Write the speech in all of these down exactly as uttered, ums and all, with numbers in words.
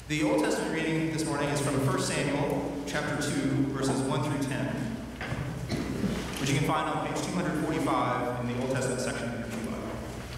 The Old Testament reading this morning is from First Samuel chapter two, verses one through ten, which you can find on page two hundred forty-five in the Old Testament section of your Pew Bible.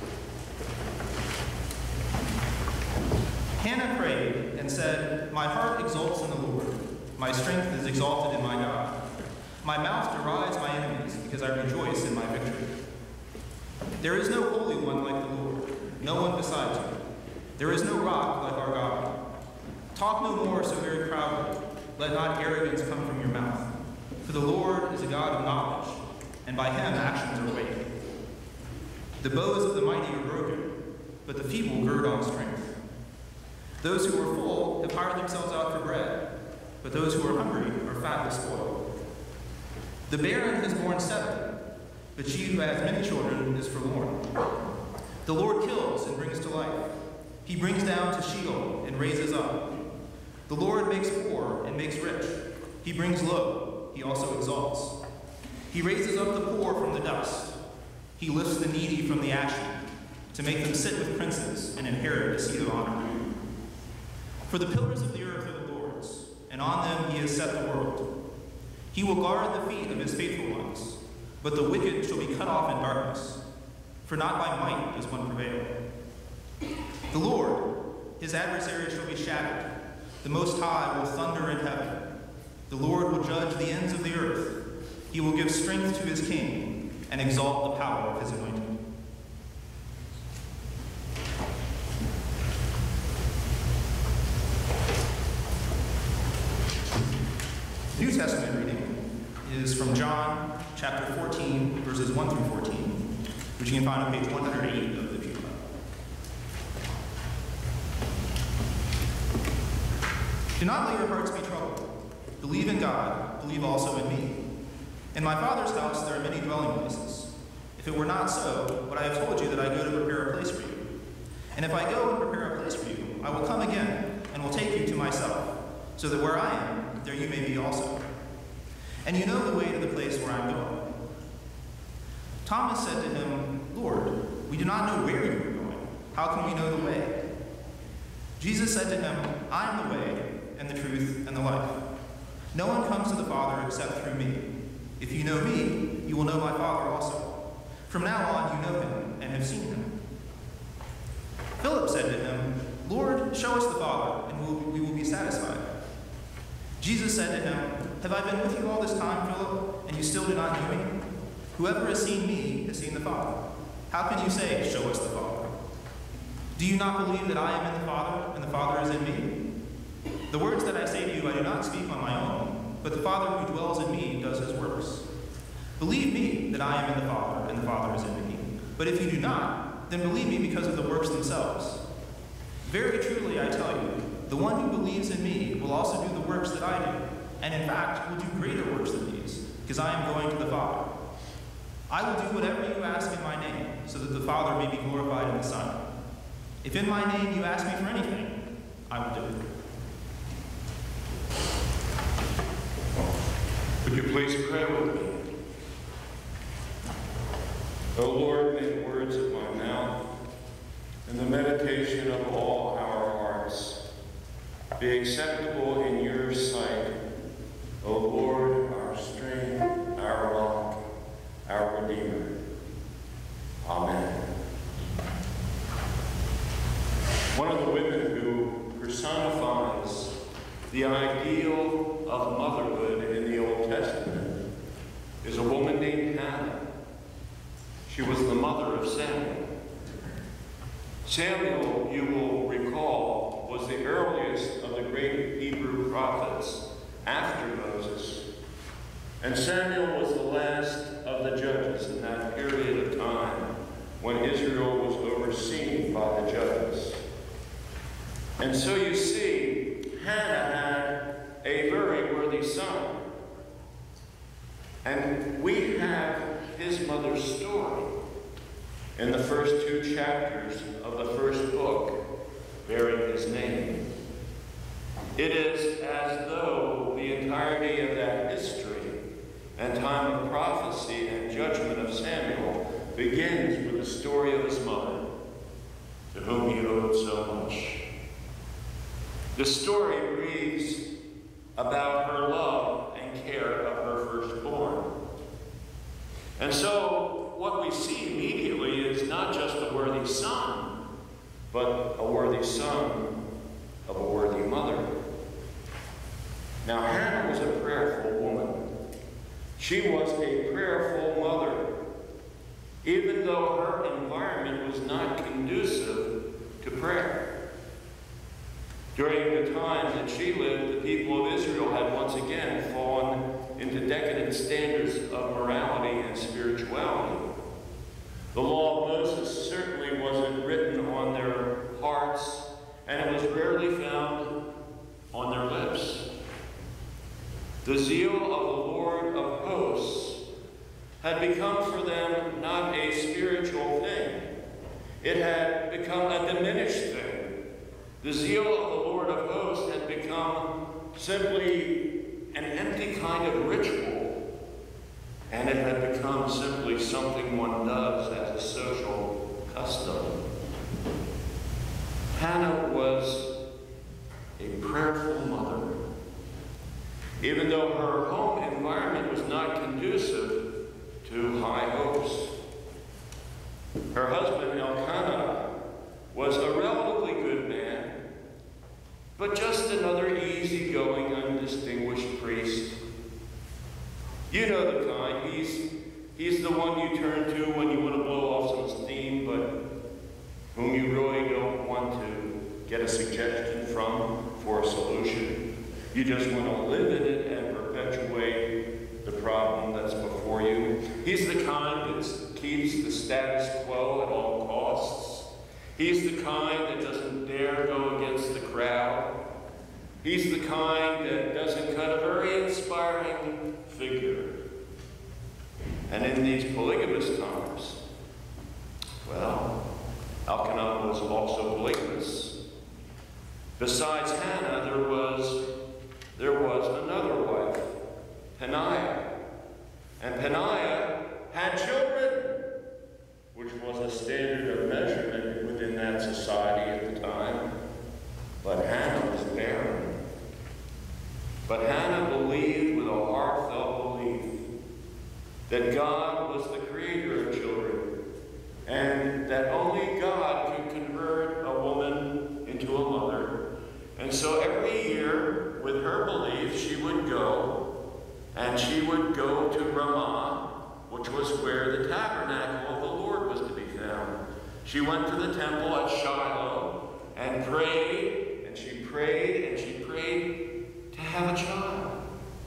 Hannah prayed and said, "My heart exults in the Lord. My strength is exalted in my God. My mouth derides my enemies because I rejoice in my victory. There is no holy one like the Lord, no one besides you. There is no rock like our God. Talk no more so very proudly. Let not arrogance come from your mouth. For the Lord is a God of knowledge, and by him actions are weighed. The bows of the mighty are broken, but the feeble gird on strength. Those who are full have hired themselves out for bread, but those who are hungry are fat with spoil. The barren has borne seven, but she who has many children is forlorn. The Lord kills and brings to life. He brings down to Sheol and raises up. The Lord makes poor and makes rich. He brings low, he also exalts. He raises up the poor from the dust. He lifts the needy from the ash heap, to make them sit with princes and inherit a seat of honor. For the pillars of the earth are the Lord's, and on them he has set the world. He will guard the feet of his faithful ones, but the wicked shall be cut off in darkness, for not by might does one prevail. The Lord, his adversary shall be shattered. The Most High will thunder in heaven. The Lord will judge the ends of the earth. He will give strength to his king and exalt the power of his anointed. The New Testament reading is from John chapter fourteen, verses one through fourteen, which you can find on page one hundred eight of the Pew Bible. Do not let your hearts be troubled. Believe in God, believe also in me. In my Father's house there are many dwelling places. If it were not so, would I have told you that I go to prepare a place for you? And if I go and prepare a place for you, I will come again and will take you to myself, so that where I am, there you may be also. And you know the way to the place where I am going." Thomas said to him, "Lord, we do not know where you are going. How can we know the way?" Jesus said to him, "I am the way, and the truth, and the life. No one comes to the Father except through me. If you know me, you will know my Father also. From now on you know him and have seen him." Philip said to him, "Lord, show us the Father, and we'll, we will be satisfied." Jesus said to him, "Have I been with you all this time, Philip, and you still do not know me? Whoever has seen me has seen the Father. How can you say, 'Show us the Father'? Do you not believe that I am in the Father, and the Father is in me? The words that I say to you I do not speak on my own, but the Father who dwells in me does his works. Believe me that I am in the Father, and the Father is in me. But if you do not, then believe me because of the works themselves. Very truly I tell you, the one who believes in me will also do the works that I do, and in fact will do greater works than these, because I am going to the Father. I will do whatever you ask in my name, so that the Father may be glorified in the Son. If in my name you ask me for anything, I will do it." Would you please pray with me? O Lord, may the words of my mouth and the meditation of all our hearts be acceptable in your sight, O Lord, our strength, our rock, our Redeemer. Amen. One of the women who personifies the ideal of motherhood in the Old Testament is a woman named Hannah. She was the mother of Samuel. Samuel, you will recall, was the earliest of the great Hebrew prophets after Moses, and Samuel was the last of the judges in that period of time when Israel was overseen by the judges. And so you see, Hannah had a very worthy son. And we have his mother's story in the first two chapters of the first book, bearing his name. It is as though the entirety of that history and time of prophecy and judgment of Samuel begins with the story of his mother, to whom he owed so much. The story breathes about her love and care of her firstborn. And so what we see immediately is not just a worthy son, but a worthy son of a worthy mother. Now, Hannah was a prayerful woman. She was a prayerful mother, even though her environment was not conducive to prayer. During the time that she lived, the people of Israel had once again fallen into decadent standards of morality and spirituality. The law of Moses certainly wasn't written on their hearts, and it was rarely found on their lips. The zeal of the Lord of hosts had become for them not a spiritual thing. It had become a diminished thing. The zeal of the Lord of hosts had become simply an empty kind of ritual, and it had become simply something one does as a social custom. Hannah was a prayerful mother. Even though her home environment was not conducive to high hopes. Her husband, Elkanah, was a relatively good man, but just another easygoing, undistinguished priest. You know the kind. He's, he's the one you turn to when you want to blow off some steam, but whom you really don't want to get a suggestion from for a solution. You just want to live in it and perpetuate the problem that's before you. He's the kind that keeps the status quo at all costs. He's the kind that doesn't dare go against the crowd. He's the kind that doesn't cut a very inspiring figure. And in these polygamous times, well, Elkanah was also polygamous. Besides Hannah, there was There was another wife, Peninnah. And Peninnah had children, which was a standard of measurement within that society at the time. But Hannah was barren. But Hannah believed with a heartfelt belief that God was the creator of children, and that only God could convert a woman into a mother. And so every year, with her belief, she would go, and she would go to Ramah, which was where the tabernacle of the Lord was to be found. She went to the temple at Shiloh and prayed, and she prayed, and she prayed to have a child.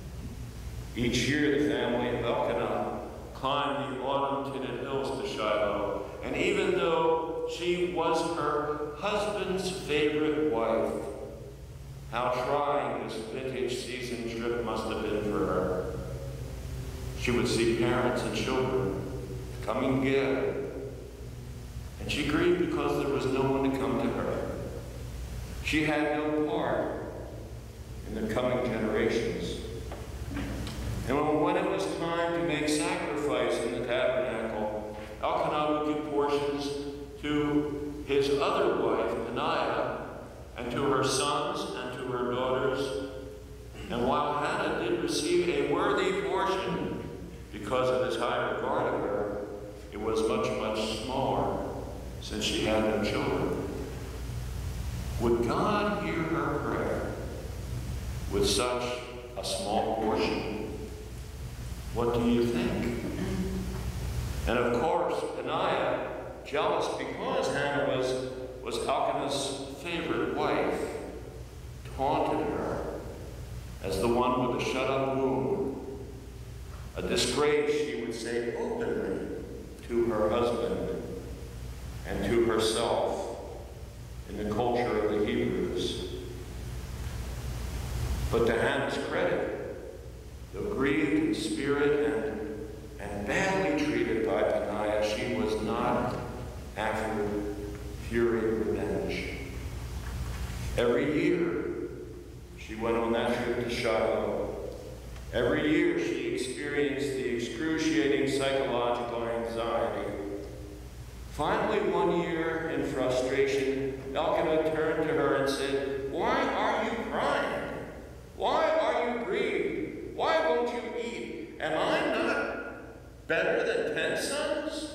Each year, the family of Elkanah climbed the autumn-tinted hills to Shiloh, and even though she was her husband's favorite wife, how trying this vintage season trip must have been for her. She would see parents and children coming together, and she grieved because there was no one to come to her. She had no part in the coming generations. And when it was time to make sacrifice in the tabernacle, Elkanah would give portions to his other wife, Peninnah, and to her sons and to her daughters. And while Hannah did receive a worthy portion because of his high regard of her, it was much, much smaller since she had no children. Would God hear her prayer with such a small portion? What do you think? And of course, Peninnah, jealous because Hannah was, was Elkanah's favorite wife, taunted her as the one with a shut-up womb, a disgrace, she would say openly, to her husband and to herself in the culture of the Hebrews. But to Hannah's credit, though grieved in spirit and, and badly treated by Peninnah, she was not after fury revenge. Every year, she went on that trip to Shiloh. Every year, she experienced the excruciating psychological anxiety. Finally, one year, in frustration, Elkanah turned to her and said, "Why are you crying? Why are you grieved? Why won't you eat? Am I not better than ten sons?"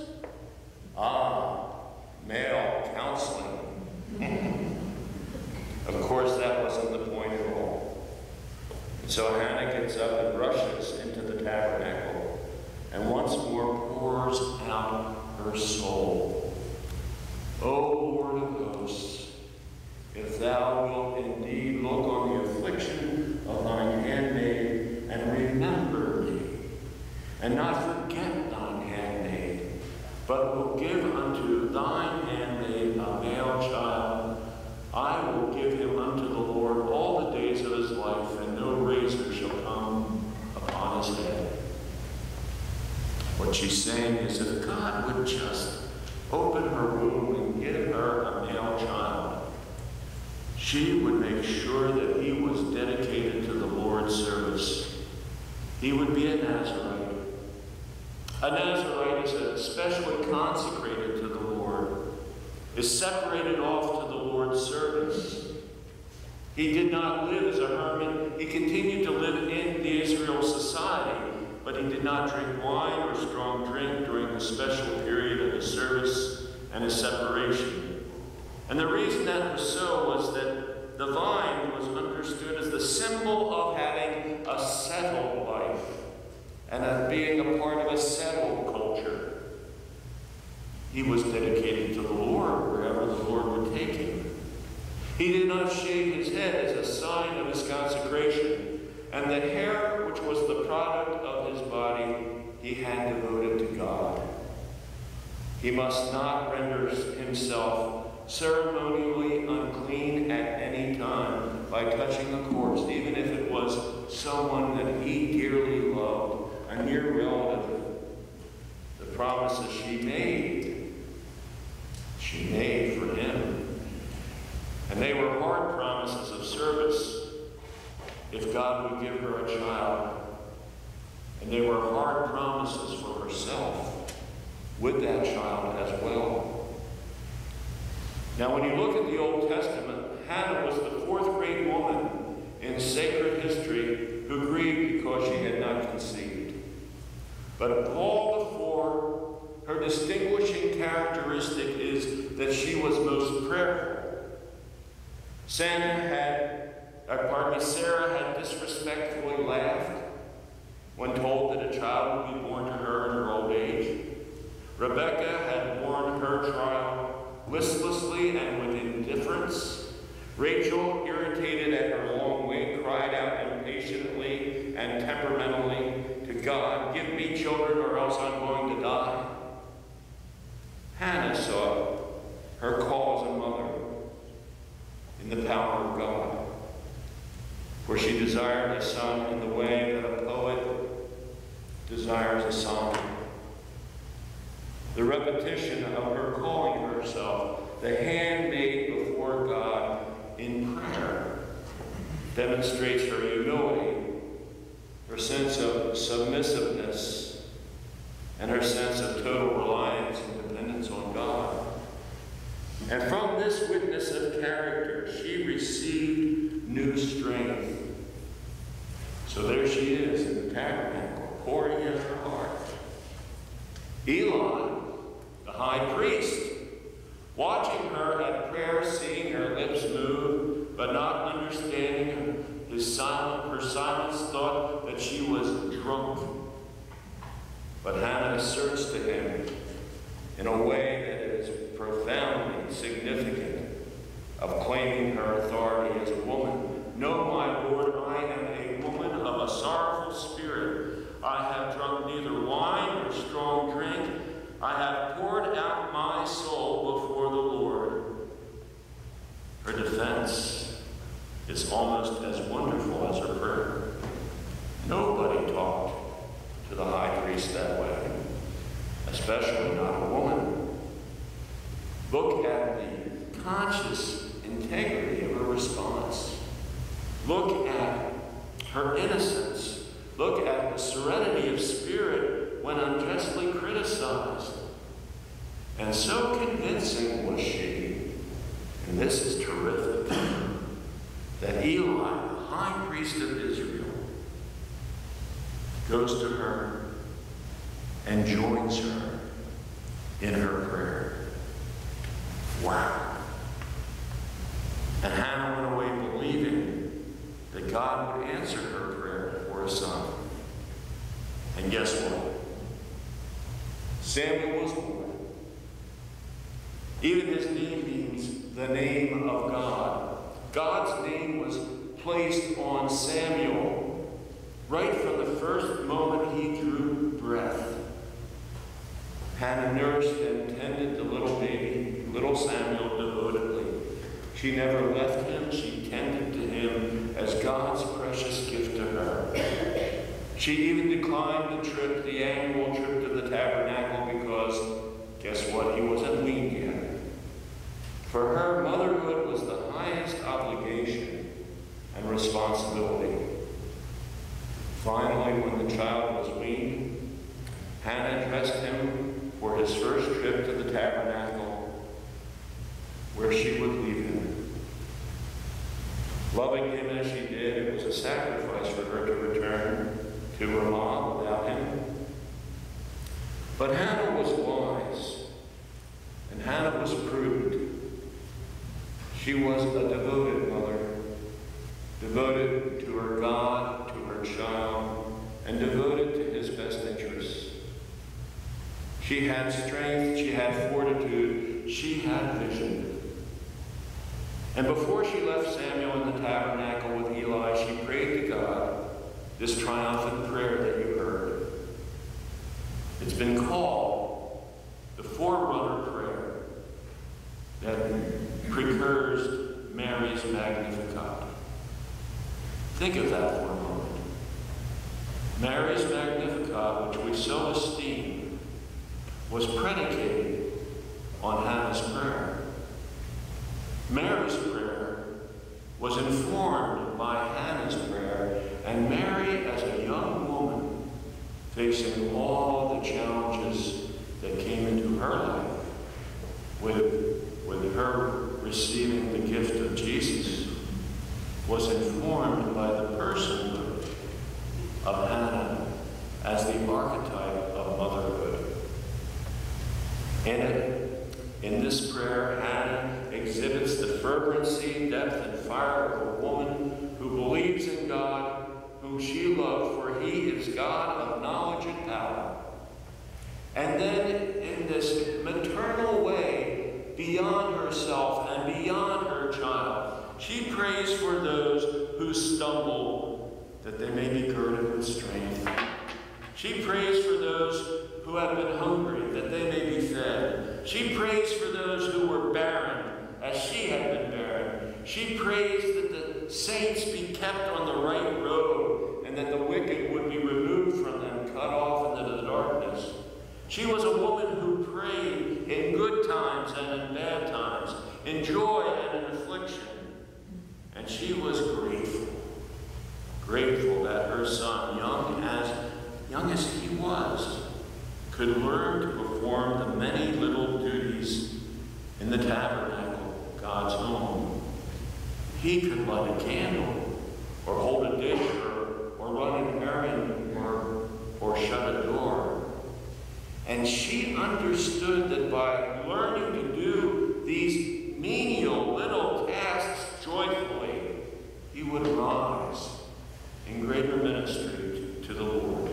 Ah, male counseling. Of course, that wasn't the point at all. So Hannah gets up and rushes into the tabernacle and once more pours out her soul. "O Lord of hosts, if thou wilt indeed look on the affliction of thine handmaid and remember me, and not forget thine handmaid, but will give unto thine handmaid a male child, I will give him unto the Lord all the days of his life, and no razor shall come upon his head." What she's saying is, if God would just open her womb and give her a male child, she would make sure that he was dedicated to the Lord's service. He would be a Nazarite. A Nazarite is especially consecrated to the Lord, is separated off to the Lord's service. He did not live as a hermit. He continued to live in the Israel society, but he did not drink wine or strong drink during the special period of his service and his separation. And the reason that was so was that the vine was understood as the symbol of having a settled life and of being a part of a settled culture. He was dedicated to the Lord wherever the Lord would take him. He did not shave his head as a sign of his consecration, and the hair, which was the product of his body, he had devoted to God. He must not render himself ceremonially unclean at any time by touching a corpse, even if it was someone that he dearly loved, a near relative. The promises she made, she made for him. And they were hard promises of service if God would give her a child. And they were hard promises for herself with that child as well. Now, when you look at the Old Testament, Hannah was the fourth great woman in sacred history who grieved because she had not conceived. But of all the four, her distinguishing characteristic is that she was most prayerful. Sarah had, uh, pardon me, Sarah had disrespectfully laughed when told that a child would be born to her in her old age. Rebecca had borne her trial listlessly and with indifference. Rachel, irritated at her long wait, cried out impatiently and temperamentally to God, "Give me children or else I'm going to die." Hannah saw her call as a mother in the power of God, for she desired a son in the way that a poet desires a song. The repetition of her calling herself the handmaid before God in prayer demonstrates her humility, her sense of submissiveness, and her sense of total reliance and dependence on God. And from this witness of character, she received new strength. So there she is in the tabernacle, pouring out her heart. Eli, the high priest, watching her at prayer, seeing her lips move, but not understanding his silent, her silence, thought that she was drunk. But Hannah asserts to him in a way that is profoundly significant of claiming her authority as a woman. "No, my Lord, I am a woman of a sorrowful spirit. I have drunk neither wine nor strong drink. I have poured out my soul before the Lord." Her defense is almost as wonderful as her prayer. Nobody talked to the high priest that way, especially not a woman. Look at the conscious integrity of her response. Look at her innocence. Look at the serenity of spirit when unjustly criticized. And so convincing was she, and this is terrific, that Eli, the high priest of Israel, goes to her and joins her in her prayer. Wow. And Hannah went away believing that God would answer her prayer for a son. And guess what? Samuel was born. Even his name means the name of God. God's name was placed on Samuel right from the first moment he drew breath. Hannah nourished and tended the little baby, little Samuel, devotedly. She never left him. She tended to him as God's precious gift to her. She even declined the trip, the annual trip to the tabernacle, because guess what? He wasn't weaned yet. For her, motherhood was the highest obligation and responsibility. Finally, when the child was weaned, Hannah dressed him for his first trip to the tabernacle, where she would leave him. Loving him as she did, it was a sacrifice for her to return to Ramah without him. But Hannah was wise, and Hannah was prudent. She was a devoted mother, devoted to her God, to her child, and devoted to his best interests. She had strength, she had fortitude, she had vision. And before she left Samuel in the tabernacle with Eli, she prayed to God this triumphant prayer that you heard. It's been called the forerunner prayer that precurs Mary's Magnificat. Think of that for a moment. Mary's Magnificat, which we so esteem, was predicated on Hannah's prayer. Mary's prayer was informed by Hannah's prayer, and Mary, as a young woman, facing all the challenges that came into her life, with, with her receiving the gift of Jesus, was informed by the personhood of Hannah as the archetype of motherhood. In it, in this prayer, Hannah exhibits the fervency, depth, and fire of a woman who believes in God, whom she loved, for he is God of knowledge and power. And then, in this maternal way, beyond herself and beyond her child, she prays for those who stumble, that they may be girded with strength. She prays for those who have been hungry, that they may be fed. She prays for those who were barren, as she had been barren. She prays that the saints be kept on the right road, and that the wicked would be removed from them, cut off into the darkness. She was a woman who prayed in good times and in bad times, in joy and in affliction. And she was grateful, grateful that her son, young as, young as he was, could learn to perform the many little duties in the tabernacle, God's home. He could light a candle, or hold a dish, or, or run an errand, or, or shut a door. And she understood that by learning to do these menial little tasks joyfully, he would rise in greater ministry to, to the Lord.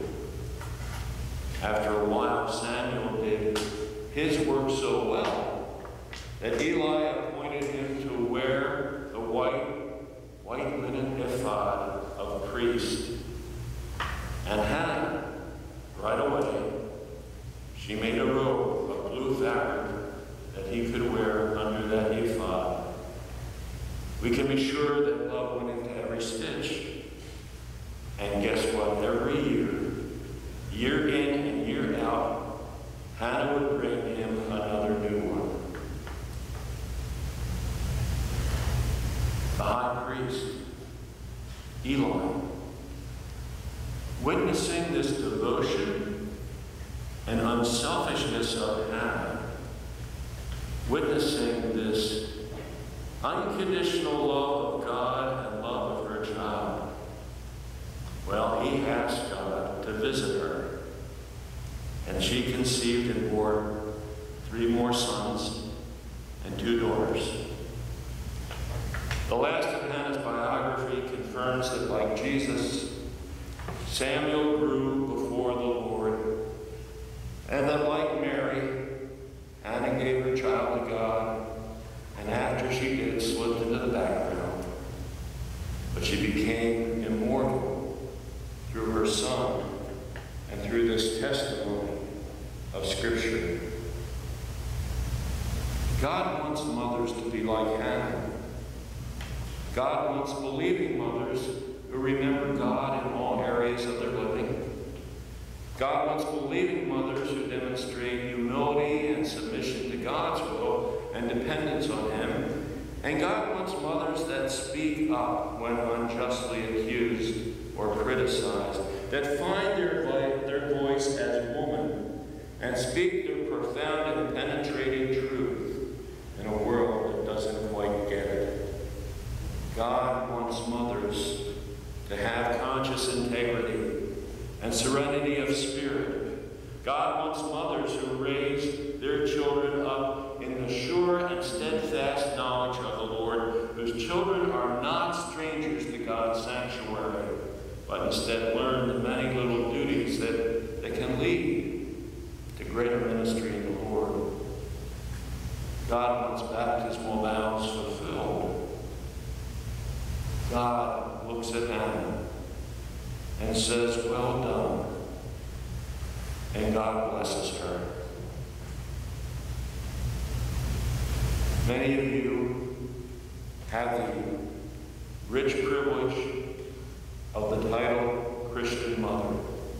After a while, Samuel did his work so well that Eli appointed him to wear the white, white linen ephod of priest. And Hannah, right away, she made a robe of blue fabric that he could wear under that ephod. We can be sure that love went into every stitch. And guess what? Every year, year in and year out, Hannah would bring him another new one. The high priest, Eli, witnessing this devotion and unselfishness of Hannah, witnessing this unconditional love of God and love of her child. Well, he asked God to visit her, and she conceived and bore three more sons and two daughters. The last of Hannah's biography confirms that, like Jesus, Samuel grew before the Lord, and that, like Mary, Hannah gave her child to God, and after she did, slipped into the background. But she became immortal through her Son and through this testimony of Scripture. God wants mothers to be like Hannah. God wants believing mothers who remember God in all areas of their living. God wants believing mothers who demonstrate humility and submission to God's will and dependence on Him. And God wants mothers that speak up when unjustly accused or criticized, that find their, vo- their voice as woman and speak their profound and penetrating truth in a world that doesn't quite get it. God wants mothers to have conscious integrity and serenity of spirit. God wants mothers who raise their children up in the sure and steadfast knowledge of the Lord, whose children are not strangers to God's sanctuary, but instead learn the many little duties that, that can lead to greater ministry in the Lord. God wants baptismal vows fulfilled. God looks at Hannah and says, "Well done," and God blesses her. Many of you have the rich privilege of the title Christian Mother.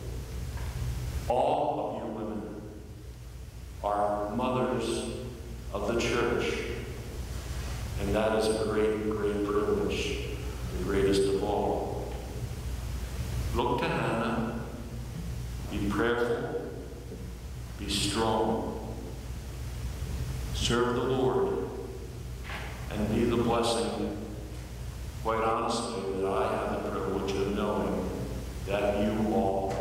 All of you women are mothers of the church, and that is a great, great privilege, the greatest of all. Look to Hannah, be prayerful, be strong, serve the Lord, and be the blessing, quite honestly, that I have the privilege of knowing that you all